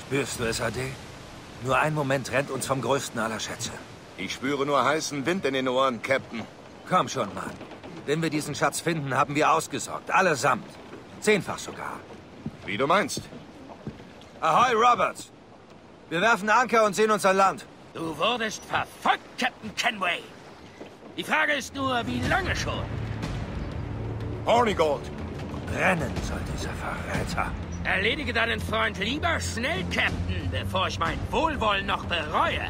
Spürst du es, Ade? Nur ein Moment trennt uns vom größten aller Schätze. Ich spüre nur heißen Wind in den Ohren, Captain. Komm schon, Mann. Wenn wir diesen Schatz finden, haben wir ausgesorgt. Allesamt. 10-fach sogar. Wie du meinst. Ahoi, Roberts. Wir werfen Anker und sehen uns an Land. Du wurdest verfolgt, Captain Kenway. Die Frage ist nur, wie lange schon? Hornigold. Brennen soll dieser Verräter. Erledige deinen Freund lieber schnell, Captain, bevor ich mein Wohlwollen noch bereue.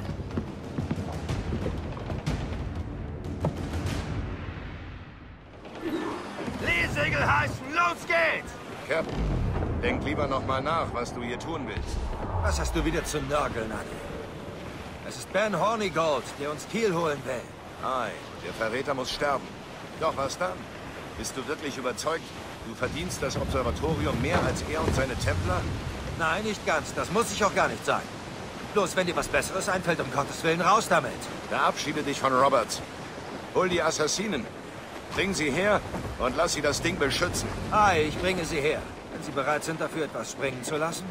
Leesegel heißen, los geht's! Captain, denk lieber noch mal nach, was du hier tun willst. Was hast du wieder zu nörgeln, Ade? Es ist Ben Hornigold, der uns Kiel holen will. Ei, der Verräter muss sterben. Doch was dann? Bist du wirklich überzeugt, du verdienst das Observatorium mehr als er und seine Templer? Nein, nicht ganz. Das muss ich auch gar nicht sein. Bloß wenn dir was Besseres einfällt, um Gottes Willen, raus damit. Verabschiede dich von Roberts. Hol die Assassinen. Bring sie her und lass sie das Ding beschützen. Ei, ich bringe sie her. Wenn Sie bereit sind, dafür etwas springen zu lassen?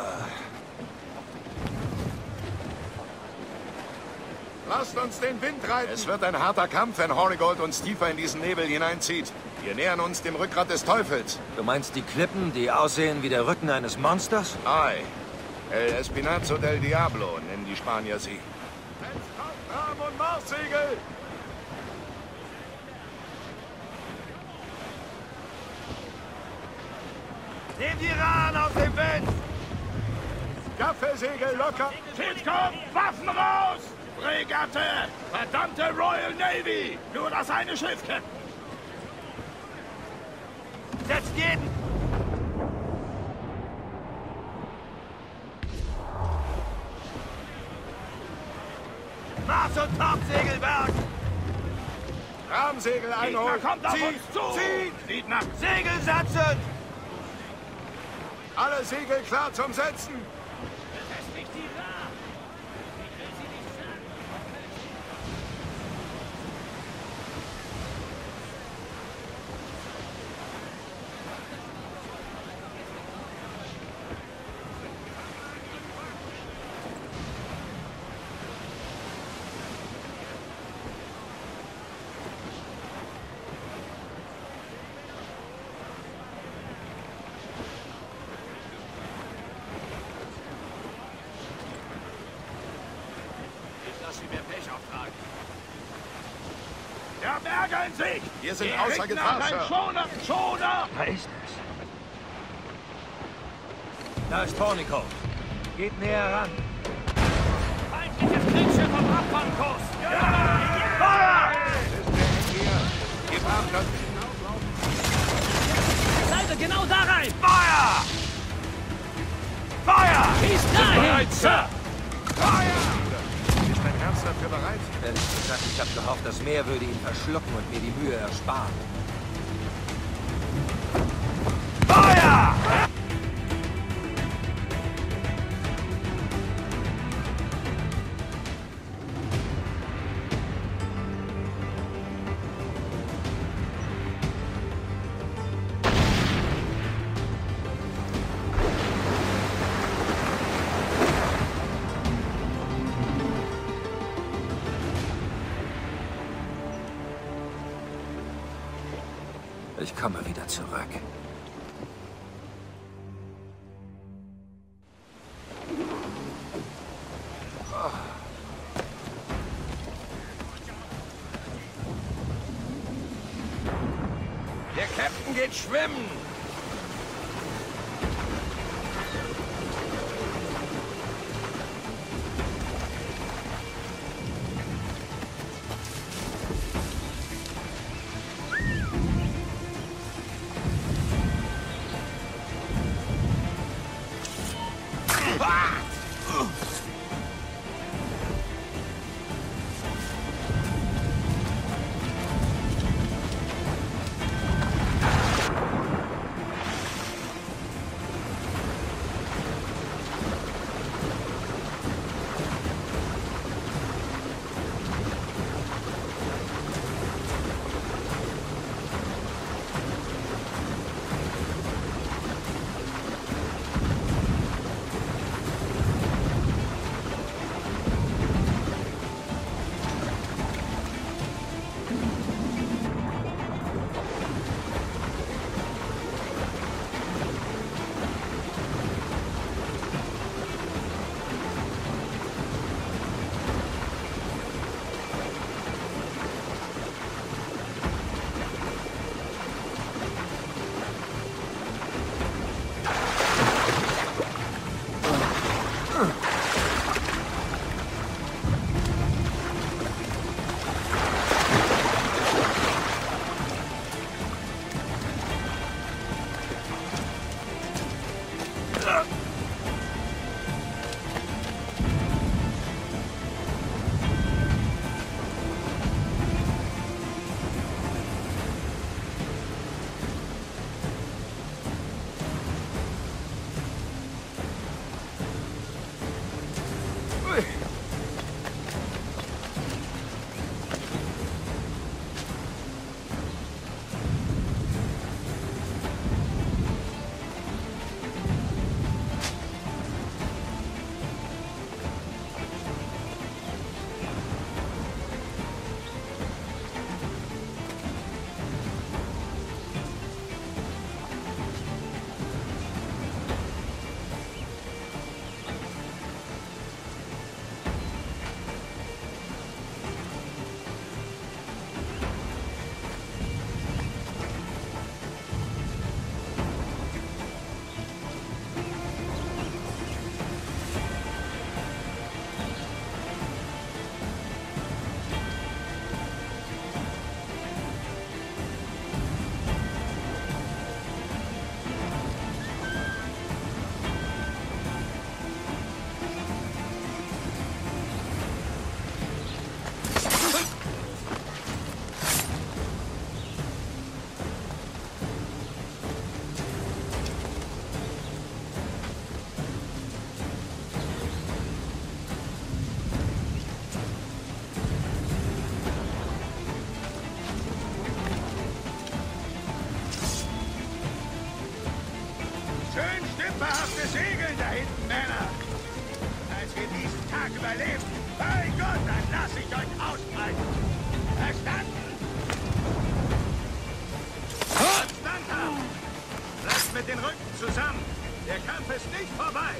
Lasst uns den Wind reiten. Es wird ein harter Kampf, wenn Hornigold uns tiefer in diesen Nebel hineinzieht. Wir nähern uns dem Rückgrat des Teufels. Du meinst die Klippen, die aussehen wie der Rücken eines Monsters? Ei. El Espinazo del Diablo nennen die Spanier sie. Jetzt kommt Rahm und Marssegel! Nehmt die Rahn aus dem Wind! Gaffelsegel locker! Titcom, Waffen raus! Fregatte! Verdammte Royal Navy! Nur das eine Schiff, Captain! Setzt jeden! Mars- und Topsegelberg! Rahmsegel einholen! Gegner kommt auf uns zu! Zieht! Sieht nach Segel setzen! Alle Segel klar zum Setzen! Befestigt die Rahmen. Ich will sie nicht schlagen. dass sie mir Pech auftragen. Der Berger in Sicht! Wir sind Die außer Gegner, Gefahr, ein Sir. Schoner! Schoner! Da ist es. Da ist Hornigold. Geht näher ran. Feindliches Kriegsschiff auf Abfangkurs. Feuer! Ist der hier? Gib ab, das Seite genau da rein. Feuer! Feuer! Schieß dahin. Bereit, Sir! Ist dein Herz dafür bereit? Ehrlich gesagt, ich habe gehofft, das Meer würde ihn verschlucken und mir die Mühe ersparen. Feuer! Ich komme wieder zurück. Der Captain geht schwimmen! Schön stümperhafte Segeln da hinten, Männer. Als wir diesen Tag überleben, bei Gott, dann lass ich euch ausbreiten. Verstanden? Konstanter! Bleibt mit den Rücken zusammen. Der Kampf ist nicht vorbei.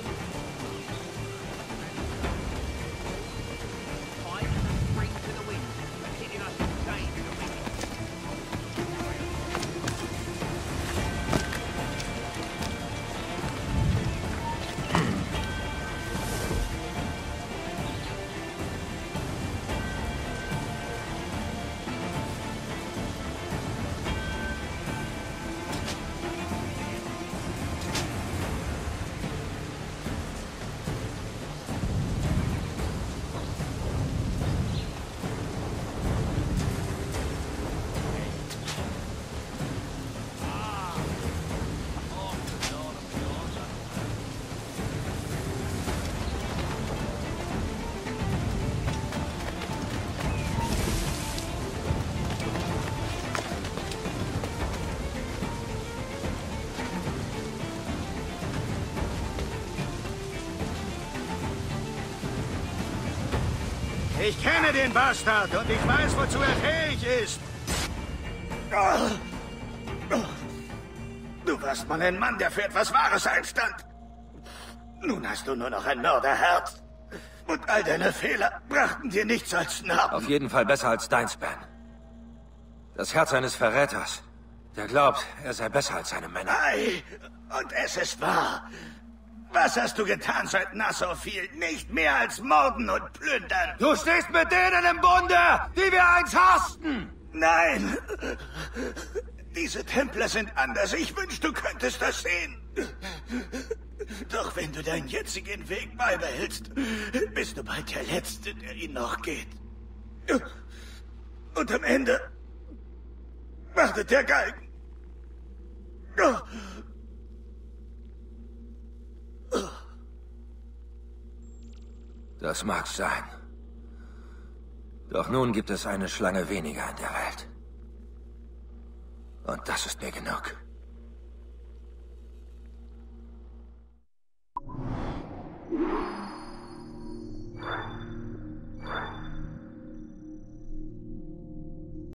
Ich kenne den Bastard und ich weiß, wozu er fähig ist. Du warst mal ein Mann, der für etwas Wahres einstand. Nun hast du nur noch ein Mörderherz. Und all deine Fehler brachten dir nichts als Narben. Auf jeden Fall besser als deins, Ben. Das Herz eines Verräters, der glaubt, er sei besser als seine Männer. Ei, und es ist wahr. Was hast du getan, seit Nassau fiel? Nicht mehr als morden und plündern. Du stehst mit denen im Bunde, die wir einst hassten! Nein! Diese Templer sind anders. Ich wünschte, du könntest das sehen. Doch wenn du deinen jetzigen Weg beibehältst, bist du bald der Letzte, der ihn noch geht. Und am Ende wartet der Galgen. Das mag sein. Doch nun gibt es eine Schlange weniger in der Welt. Und das ist mir genug.